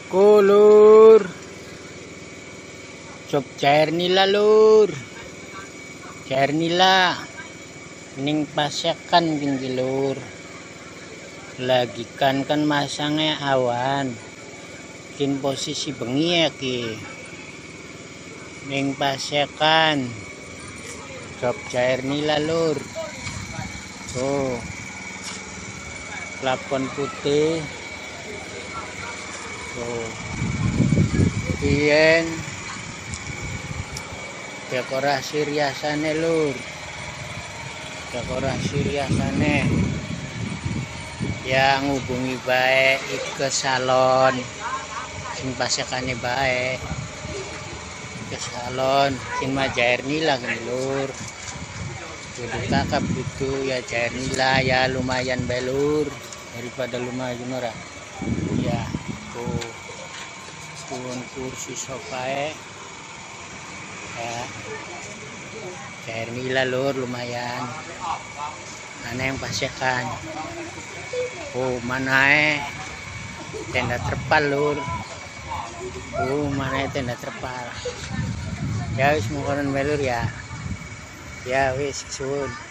Kulur cop cair nila lur, cair nila ning pasekan tinggi lur, lagi kan masangnya awan kin posisi bengi ya ki ning pasekan cop cair nila lur. Tuh plafon putih tuh ien dekorasi riasane lur, dekorasi riasane yang hubungi baik ke salon sing pasekane baik ke salon sing majair nila kan lur. Kudu kakap gitu ya, cair nila ya lumayan belur daripada lumayan ora ya. Tuh turun kursi sofa ya, cair nila lur lumayan. Mana yang pasekan? Oh mana tenda terpal lur. Oh mana tenda terpal. Ya wis mungkonon belur ya. Ya wis suwun.